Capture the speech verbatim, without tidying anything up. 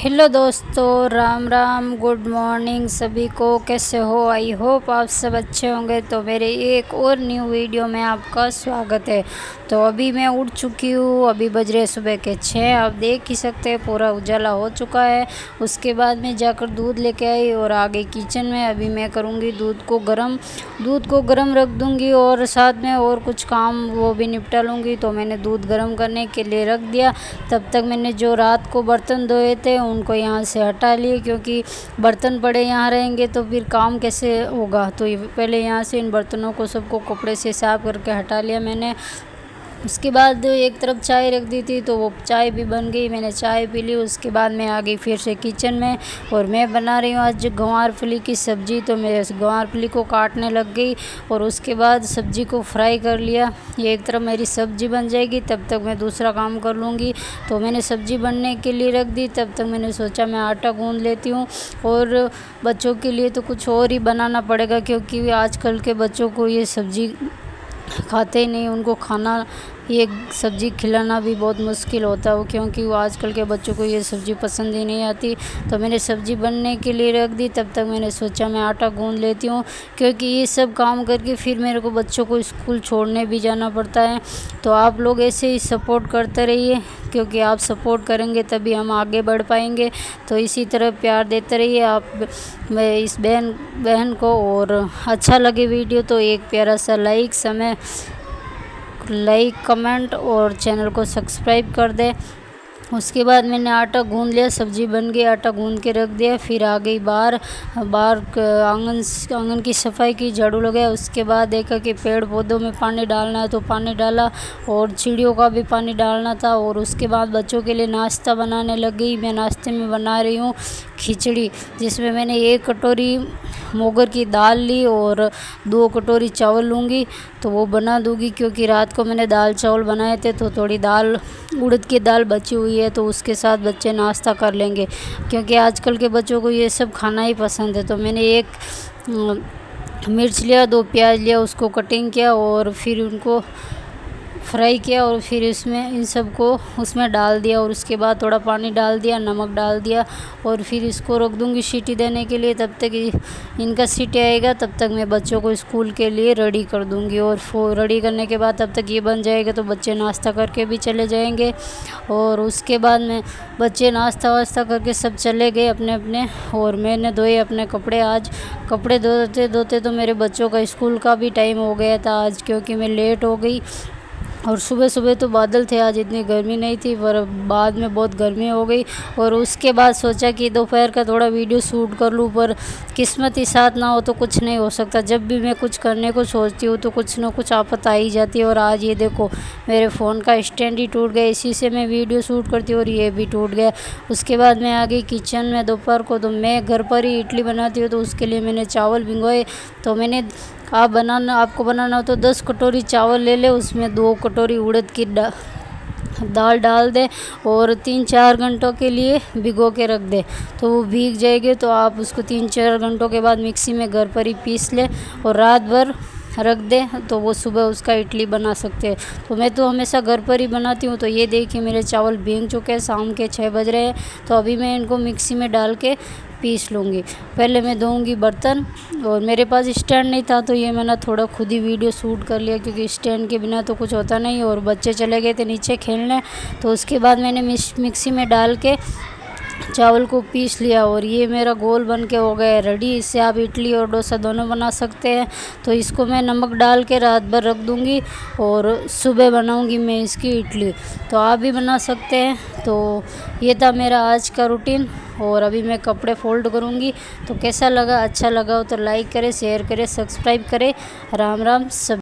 Hello दोस्तों, Ram Ram, good morning सभी को। कैसे हो? आई होप आप सब अच्छे होंगे। तो मेरे एक और न्यू वीडियो में आपका स्वागत है। तो अभी मैं उठ चुकी हूँ, अभी बज रहे सुबह के छः। आप देख ही सकते हैं पूरा उजाला हो चुका है। उसके बाद मैं जाकर दूध लेके आई और आ गई किचन में। अभी मैं करूँगी दूध को गर्म दूध को गर्म रख दूँगी और साथ में और कुछ काम वो भी निपटा लूँगी। तो मैंने दूध गर्म करने के लिए रख दिया। तब तक मैंने जो रात को बर्तन धोए थे उनको यहाँ से हटा लिए, क्योंकि बर्तन पड़े यहाँ रहेंगे तो फिर काम कैसे होगा। तो ये पहले यहाँ से इन बर्तनों को सबको कपड़े से साफ करके हटा लिया मैंने। उसके बाद एक तरफ चाय रख दी थी तो वो चाय भी बन गई, मैंने चाय पी ली। उसके बाद मैं आ गई फिर से किचन में और मैं बना रही हूँ आज गंवारफली की सब्ज़ी। तो मैं इस गंवारफली को काटने लग गई और उसके बाद सब्ज़ी को फ्राई कर लिया। ये एक तरफ मेरी सब्ज़ी बन जाएगी, तब तक मैं दूसरा काम कर लूँगी। तो मैंने सब्ज़ी बनने के लिए रख दी। तब तक मैंने सोचा मैं आटा गूँध लेती हूँ और बच्चों के लिए तो कुछ और ही बनाना पड़ेगा, क्योंकि आजकल के बच्चों को ये सब्ज़ी खाते ही नहीं। उनको खाना ये सब्ज़ी खिलाना भी बहुत मुश्किल होता है, क्योंकि वो आजकल के बच्चों को ये सब्ज़ी पसंद ही नहीं आती। तो मैंने सब्ज़ी बनने के लिए रख दी। तब तक मैंने सोचा मैं आटा गूँध लेती हूँ, क्योंकि ये सब काम करके फिर मेरे को बच्चों को स्कूल छोड़ने भी जाना पड़ता है। तो आप लोग ऐसे ही सपोर्ट करते रहिए, क्योंकि आप सपोर्ट करेंगे तभी हम आगे बढ़ पाएंगे। तो इसी तरह प्यार देते रहिए आप मैं इस बहन बहन को। और अच्छा लगे वीडियो तो एक प्यारा सा लाइक समय लाइक कमेंट और चैनल को सब्सक्राइब कर दे। उसके बाद मैंने आटा गूँध लिया, सब्ज़ी बन गई, आटा गूँध के रख दिया। फिर आ गई बाहर बाहर आंगन आंगन की सफाई की, झाड़ू लगाया। उसके बाद देखा कि पेड़ पौधों में पानी डालना है तो पानी डाला और चिड़ियों का भी पानी डालना था। और उसके बाद बच्चों के लिए नाश्ता बनाने लग गई। मैं नाश्ते में बना रही हूँ खिचड़ी, जिसमें मैंने एक कटोरी मोगर की दाल ली और दो कटोरी चावल लूँगी। तो वो बना दूँगी, क्योंकि रात को मैंने दाल चावल बनाए थे तो थोड़ी दाल उड़द की दाल बची हुई है, तो उसके साथ बच्चे नाश्ता कर लेंगे, क्योंकि आजकल के बच्चों को ये सब खाना ही पसंद है। तो मैंने एक मिर्च लिया, दो प्याज लिया, उसको कटिंग किया और फिर उनको फ्राई किया और फिर इसमें इन सब को उसमें डाल दिया। और उसके बाद थोड़ा पानी डाल दिया, नमक डाल दिया और फिर इसको रख दूँगी सीटी देने के लिए। तब तक इनका सीटी आएगा, तब तक मैं बच्चों को स्कूल के लिए रेडी कर दूँगी। और वो रेडी करने के बाद तब तक ये बन जाएगा तो बच्चे नाश्ता करके भी चले जाएंगे। और उसके बाद में बच्चे नाश्ता वास्ता करके सब चले गए अपने अपने, और मैंने धोए अपने कपड़े। आज कपड़े धोते धोते तो मेरे बच्चों का स्कूल का भी टाइम हो गया था आज, क्योंकि मैं लेट हो गई। और सुबह सुबह तो बादल थे, आज इतनी गर्मी नहीं थी, पर बाद में बहुत गर्मी हो गई। और उसके बाद सोचा कि दोपहर का थोड़ा वीडियो शूट कर लूँ, पर किस्मत ही साथ ना हो तो कुछ नहीं हो सकता। जब भी मैं कुछ करने को सोचती हूँ तो कुछ ना कुछ आफत आ ही जाती है। और आज ये देखो मेरे फ़ोन का स्टैंड ही टूट गया, इसी से मैं वीडियो शूट करती हूँ और ये भी टूट गया। उसके बाद मैं आ गई किचन में। दोपहर को तो मैं घर पर ही इडली बनाती हूँ, तो उसके लिए मैंने चावल भिगोए। तो मैंने आप बनाना आपको बनाना हो तो दस कटोरी चावल ले ले, उसमें दो कटोरी उड़द की डा दाल डाल दे और तीन चार घंटों के लिए भिगो के रख दे। तो वो भीग जाएगी, तो आप उसको तीन चार घंटों के बाद मिक्सी में घर पर ही पीस ले और रात भर रख दे, तो वो सुबह उसका इडली बना सकते हैं। तो मैं तो हमेशा घर पर ही बनाती हूँ। तो ये देखिए मेरे चावल भीग चुके हैं, शाम के छः बज रहे हैं। तो अभी मैं इनको मिक्सी में डाल के पीस लूँगी। पहले मैं धोऊँगी बर्तन, और मेरे पास स्टैंड नहीं था तो ये मैंने थोड़ा खुद ही वीडियो शूट कर लिया, क्योंकि स्टैंड के बिना तो कुछ होता नहीं। और बच्चे चले गए थे नीचे खेलने, तो उसके बाद मैंने मिक्सी में डाल के चावल को पीस लिया और ये मेरा गोल बन के हो गया रेडी। इससे आप इडली और डोसा दोनों बना सकते हैं। तो इसको मैं नमक डाल के रात भर रख दूँगी और सुबह बनाऊँगी मैं इसकी इडली। तो आप भी बना सकते हैं। तो ये था मेरा आज का रूटीन, और अभी मैं कपड़े फोल्ड करूँगी। तो कैसा लगा? अच्छा लगा हो तो लाइक करें, शेयर करें, सब्सक्राइब करें। राम राम सब।